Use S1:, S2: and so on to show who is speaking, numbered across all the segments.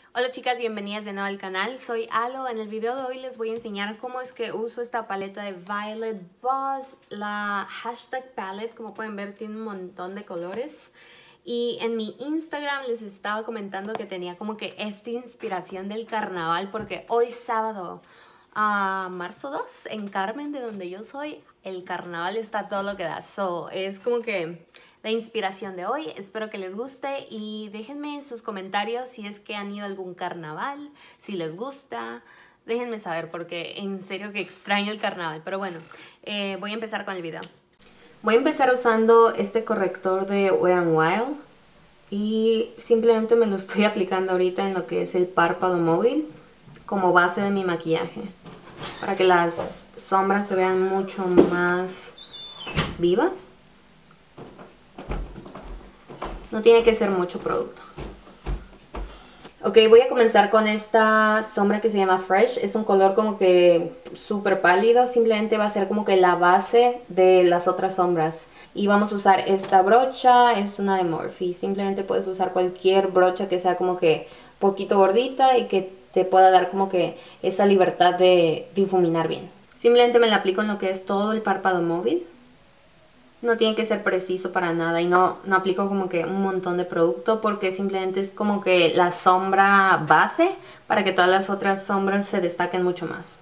S1: Hola chicas, bienvenidas de nuevo al canal, soy Alo. En el video de hoy les voy a enseñar cómo es que uso esta paleta de Violet Voss, la hashtag palette. Como pueden ver, tiene un montón de colores. Y en mi Instagram les estaba comentando que tenía como que esta inspiración del carnaval, porque hoy sábado, marzo 2, en Carmen, de donde yo soy, el carnaval está todo lo que da. Es como que la inspiración de hoy. Espero que les guste y déjenme en sus comentarios si es que han ido a algún carnaval, si les gusta. Déjenme saber porque en serio que extraño el carnaval. Pero bueno, voy a empezar con el video. Voy a empezar usando este corrector de Wet n Wild y simplemente me lo estoy aplicando ahorita en lo que es el párpado móvil como base de mi maquillaje, para que las sombras se vean mucho más vivas. No tiene que ser mucho producto. Ok, voy a comenzar con esta sombra que se llama Fresh. Es un color como que súper pálido. Simplemente va a ser como que la base de las otras sombras. Y vamos a usar esta brocha. Es una de Morphe. Simplemente puedes usar cualquier brocha que sea como que poquito gordita y que te pueda dar como que esa libertad de difuminar bien. Simplemente me la aplico en lo que es todo el párpado móvil. No tiene que ser preciso para nada y no aplico como que un montón de producto porque simplemente es como que la sombra base para que todas las otras sombras se destaquen mucho más.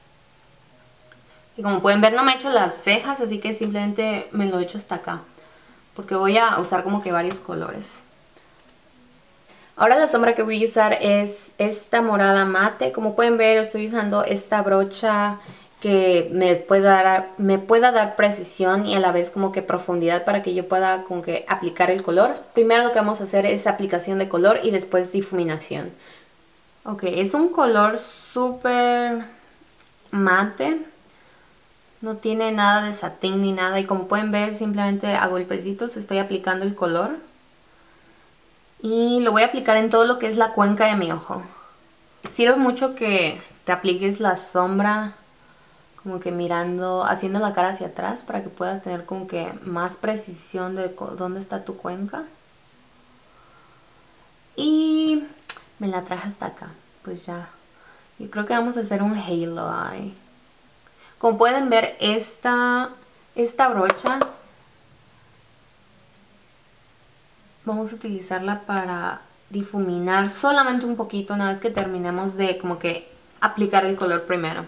S1: Y como pueden ver, no me he hecho las cejas, así que simplemente me lo he hecho hasta acá porque voy a usar como que varios colores. Ahora la sombra que voy a usar es esta morada mate. Como pueden ver, estoy usando esta brocha que me pueda dar precisión y a la vez como que profundidad para que yo pueda como que aplicar el color. Primero lo que vamos a hacer es aplicación de color y después difuminación. Ok, es un color súper mate. No tiene nada de satín ni nada y como pueden ver simplemente a golpecitos estoy aplicando el color. Y lo voy a aplicar en todo lo que es la cuenca de mi ojo. Sirve mucho que te apliques la sombra como que mirando, haciendo la cara hacia atrás para que puedas tener como que más precisión de dónde está tu cuenca. Y me la traje hasta acá, pues ya. Yo creo que vamos a hacer un halo eye. Como pueden ver, esta brocha vamos a utilizarla para difuminar solamente un poquito una vez que terminemos de como que aplicar el color primero.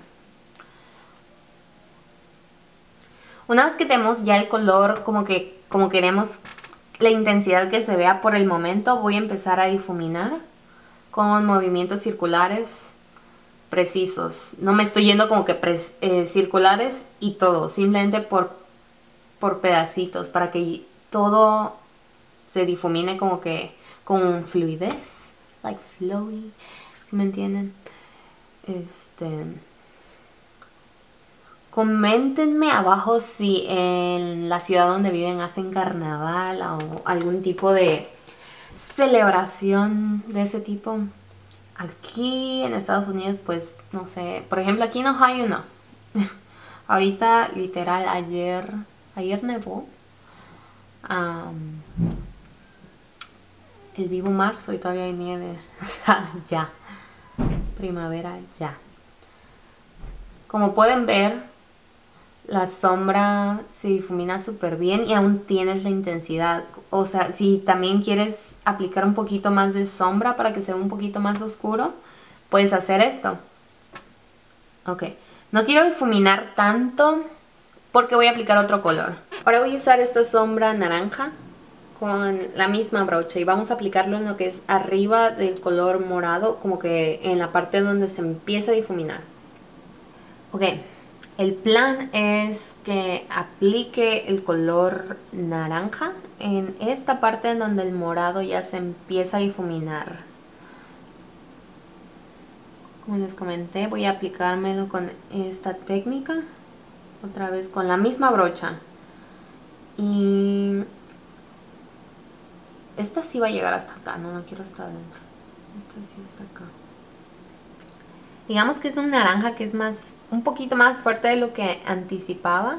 S1: Una vez que tenemos ya el color como queremos la intensidad que se vea por el momento, voy a empezar a difuminar con movimientos circulares precisos. No me estoy yendo como que circulares y todo, simplemente por pedacitos para que todo se difumine como que con fluidez, like flowy, ¿sí me entienden? Coméntenme abajo si en la ciudad donde viven hacen carnaval o algún tipo de celebración de ese tipo. Aquí en Estados Unidos, pues no sé, por ejemplo aquí en Ohio no. Ahorita literal ayer nevó. El vivo marzo y todavía hay nieve. O sea, ya. Primavera ya. Como pueden ver, la sombra se difumina súper bien y aún tienes la intensidad. O sea, si también quieres aplicar un poquito más de sombra para que se vea un poquito más oscuro, puedes hacer esto. Ok, no quiero difuminar tanto porque voy a aplicar otro color. Ahora voy a usar esta sombra naranja con la misma brocha y vamos a aplicarlo en lo que es arriba del color morado, como que en la parte donde se empieza a difuminar. Ok, el plan es que aplique el color naranja en esta parte en donde el morado ya se empieza a difuminar. Como les comenté, voy a aplicármelo con esta técnica, otra vez con la misma brocha. Y esta sí va a llegar hasta acá, no quiero hasta adentro. Esta sí está acá. Digamos que es un naranja que es un poquito más fuerte de lo que anticipaba.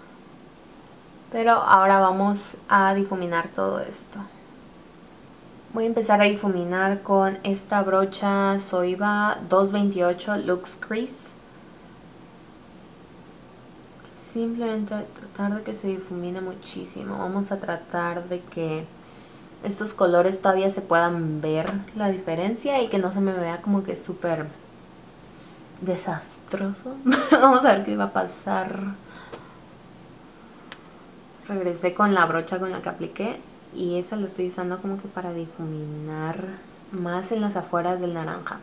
S1: Pero ahora vamos a difuminar todo esto. Voy a empezar a difuminar con esta brocha Zoeva 228 Luxe Crease. Simplemente tratar de que se difumine muchísimo. Vamos a tratar de que estos colores todavía se puedan ver la diferencia y que no se me vea como que súper desastroso. Vamos a ver qué va a pasar. Regresé con la brocha con la que apliqué y esa la estoy usando como que para difuminar más en las afueras del naranja.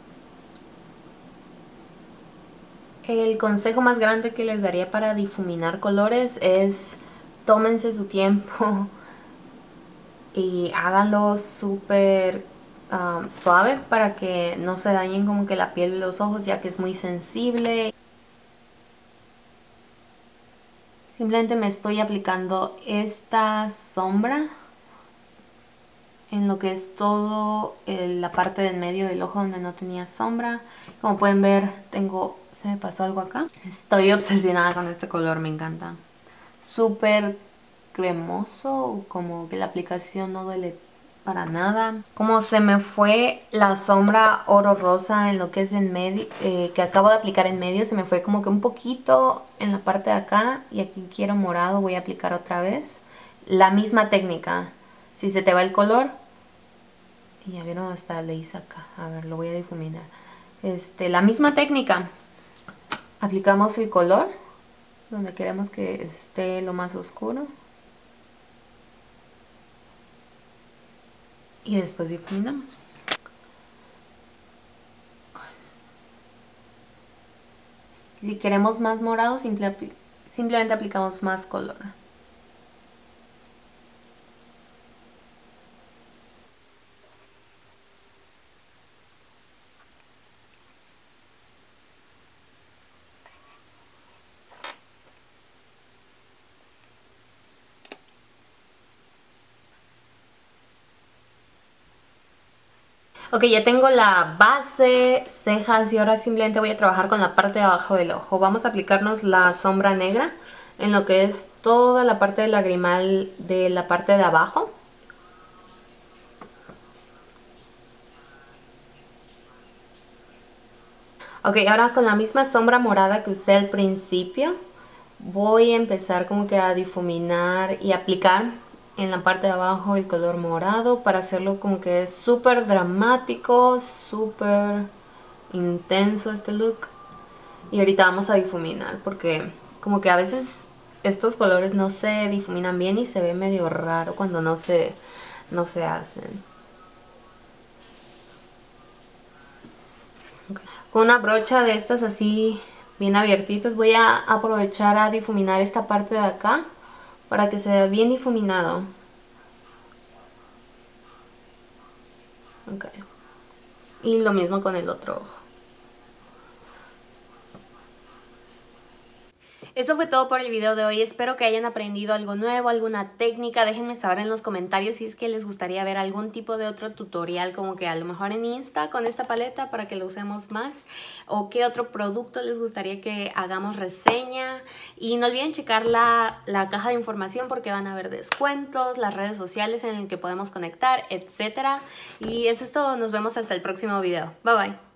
S1: El consejo más grande que les daría para difuminar colores es tómense su tiempo y háganlo súper suave para que no se dañen como que la piel de los ojos, ya que es muy sensible. Simplemente me estoy aplicando esta sombra en lo que es todo la parte del medio del ojo donde no tenía sombra. Como pueden ver, se me pasó algo acá. Estoy obsesionada con este color, me encanta. Súper cremoso, como que la aplicación no duele para nada. Como se me fue la sombra oro rosa en lo que es en medio, que acabo de aplicar en medio, se me fue como que un poquito en la parte de acá, y aquí quiero morado, voy a aplicar otra vez. La misma técnica, si se te va el color, y ya vieron, hasta le hice acá, a ver, lo voy a difuminar. La misma técnica, aplicamos el color donde queremos que esté lo más oscuro y después difuminamos. Si queremos más morado, simplemente aplicamos más color. Ok, ya tengo la base, cejas, y ahora simplemente voy a trabajar con la parte de abajo del ojo. Vamos a aplicarnos la sombra negra en lo que es toda la parte del lagrimal de la parte de abajo. Ok, ahora con la misma sombra morada que usé al principio, voy a empezar como que a difuminar y aplicar en la parte de abajo el color morado para hacerlo como que es súper dramático, súper intenso este look. Y ahorita vamos a difuminar porque como que a veces estos colores no se difuminan bien y se ve medio raro cuando no se hacen. Okay. Con una brocha de estas así bien abiertitas voy a aprovechar a difuminar esta parte de acá para que se vea bien difuminado. Okay. Y lo mismo con el otro ojo. Eso fue todo por el video de hoy. Espero que hayan aprendido algo nuevo, alguna técnica. Déjenme saber en los comentarios si es que les gustaría ver algún tipo de otro tutorial, como que a lo mejor en Insta con esta paleta para que lo usemos más, o qué otro producto les gustaría que hagamos reseña. Y no olviden checar la caja de información porque van a haber descuentos, las redes sociales en las que podemos conectar, etc. Y eso es todo. Nos vemos hasta el próximo video. Bye bye.